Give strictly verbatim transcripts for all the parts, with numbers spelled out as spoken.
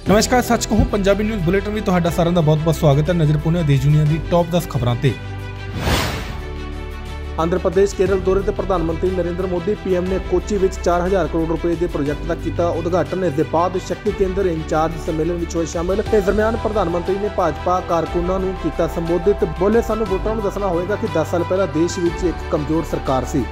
नमस्कार, सच कहूं Punjabi news bulletin में तुहाडा सारिਆਂ ਦਾ बहुत बहुत स्वागत है। नजर पुणे देश दुनिया की टॉप दस खबरों ते। आंध्र प्रदेश केरल दौरे ते प्रधानमंत्री नरेंद्र मोदी पीएम ने कोची विच चार हज़ार करोड़ रुपए के प्रोजेक्ट का किया उद्घाटन। इस दे बाद शक्ति केंद्र इंचार्ज सम्मेलन में होए शामिल। इस दरम्यान प्रधानमंत्री ने भाजपा कारकुनां नूं कीता संबोधित। बोले, सानूं वोटरां नूं दसना होएगा कि दस साल पहला देश विच एक कमजोर सरकार सी।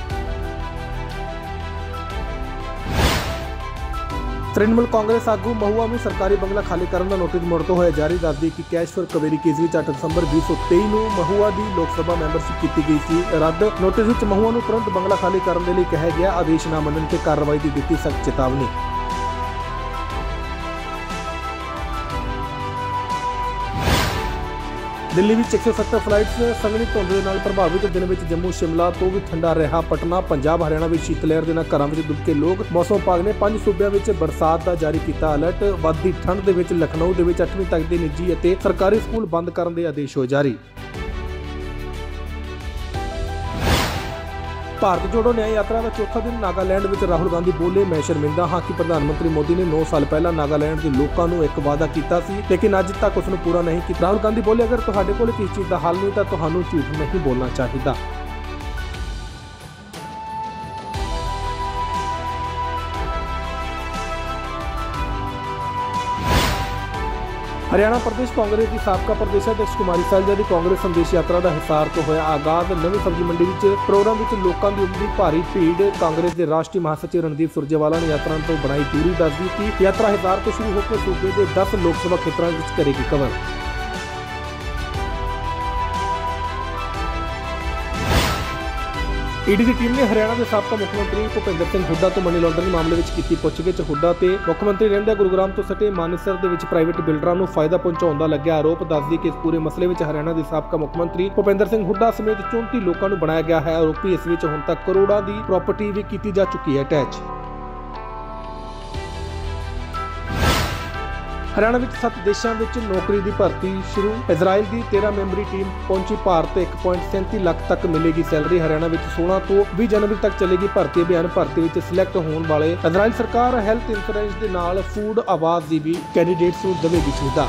तृणमूल कांग्रेस आगू महुआ में सरकारी बंगला खाली करने का नोटिस मुड़ते हुए जारी। दस दी कि कैश फॉर कवेरी केस में अठ दसंबर भी सौ तेई में महुआ की लोक सभा मैंबरशिप की गई थी रद्द। नोटिस में महुआ को तुरंत बंगला खाली करने के लिए कहा गया। आदेश न मनने से कार्रवाई की दी सख्त चेतावनी। दिल्ली में एक सौ सत्तर फ्लाइट्स संघनी धुंध के नाल प्रभावित। दिन में जम्मू शिमला तो भी ठंडा रहा। पटना पंजाब हरियाणा में शीत लहर के घरों में दुबके लोग। मौसम विभाग ने पांच सूबों में बरसात का जारी किया अलर्ट। वधदी ठंड के लखनऊ के अठवीं तक के निजी और सरकारी स्कूल बंद करने के आदेश हो जारी। भारत जोड़ो न्याय यात्रा का चौथा दिन नागालैंड में राहुल गांधी बोले, मैं शर्मिंदा हाँ कि प्रधानमंत्री मोदी ने नौ साल पहला नागालैंड के लोगों को एक वादा किया सी, लेकिन अज तक उसने पूरा नहीं किया। राहुल गांधी बोले, अगर तुहाडे कोल किसी चीज़ का हल नहीं तो तुहानू झूठ नहीं बोलना चाहिए। हरियाणा प्रदेश कांग्रेस की साबका प्रदेशाध्यक्ष कुमारी सैलजा की कांग्रेस संदेश यात्रा का हिसार तो होया आगाज। नवी सब्जी मंडी में प्रोग्राम में लोगों की उमड़ी भारी भीड़। कांग्रेस के राष्ट्रीय महासचिव रणदीप सुरजेवाला ने यात्रा तो बनाई दूरी। दस दी कि यात्रा हिसार तो शुरू होकर सूबे के दस लोक सभा क्षेत्रों में करेगी कवर। ईडी की टीम ने हरियाणा के साबका मुख्यमंत्री भूपेंद्र सिंह हुड्डा तो मनी लॉन्ड्रिंग मामले में की पुछगिछ। हुड्डा ते मुख्यमंत्री रहिंदे गुरुग्राम तो सटे मानेसर दे विच प्राइवेट बिल्डरां नूं फायदा पहुंचाउण दा लग्या आरोप। दस दी कि इस पूरे मसले में हरियाणा के साबका मुख्यमंत्री भूपेंद्र सिंह हुड्डा समेत चौंतीस लोगों को बनाया गया है आरोपी। इस विच हुण तक करोड़ों की प्रॉपर्टी भी की जा चुकी है अटैच। हरियाणा में सत्त देशों में नौकरी की भर्ती शुरू। इजराइल की तेरह मैंबरी टीम पहुंची भारत। एक पॉइंट सैंती लाख तक मिलेगी सैलरी। हरियाणा में सोलह तो बीस जनवरी तक चलेगी भर्ती अभियान। भर्ती में सिलेक्ट होने वाले इजराइल सरकार हैल्थ इंश्योरेंस के नाल फूड आवाज की भी कैंडीडेट्स को देगी सुविधा।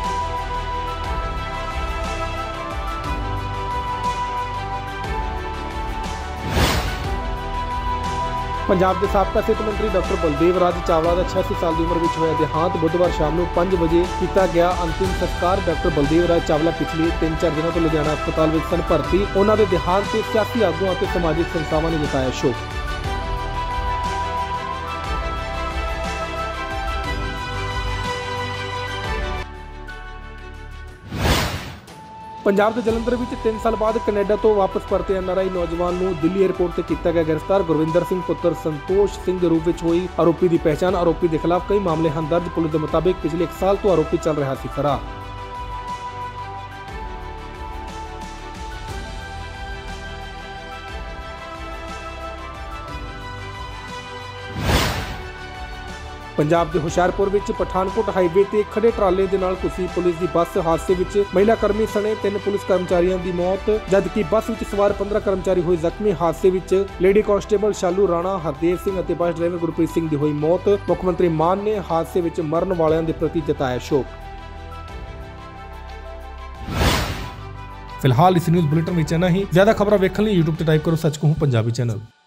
पंजाब के साबका सिहत मंत्री डॉक्टर बलदेव राज चावला का छियासी साल की उम्र में होया देहांत। बुधवार शाम को पांच बजे किया गया अंतिम संस्कार। डॉक्टर बलदेव राज चावला पिछले तीन चार दिनों तो लुधियाना अस्पताल में सन भर्ती। उन्होंने देहांत से सियासी आगुओं और समाजिक संस्थावां ने जताया शोक। पंजाब के जलंधर में तीन साल बाद कनेडा तो वापस परते एन आर आई नौजवान को दिल्ली एयरपोर्ट से किया गया गिरफ्तार। गुरविंदर सिंह पुत्र संतोष सिंह के रूप में हुई आरोपी की पहचान। आरोपी के खिलाफ कई मामले हैं दर्ज। पुलिस के मुताबिक पिछले एक साल तो आरोपी चल रहा सी फरार। पंजाब के हुशियारपुर में पठानकोट हाईवे से खड़े ट्राले के नाल घुसी पुलिस की बस। हादसे में महिला कर्मी सने तीन पुलिस कर्मचारियों की मौत, जबकि बस में सवार पंद्रह कर्मचारी हुए जख्मी। हादसे में लेडी कांस्टेबल शालू राणा, हरदेव सिंह और बस ड्राइवर गुरप्रीत सिंह की हुई मौत। मुख्यमंत्री मान ने हादसे में मरण वालों के प्रति जताया शोक। फिलहाल इस न्यूज़ बुलेटिन में इतना ही। ज्यादा खबर वेखण लई यूट्यूब पर टाइप करो सच कहूं पंजाबी चैनल।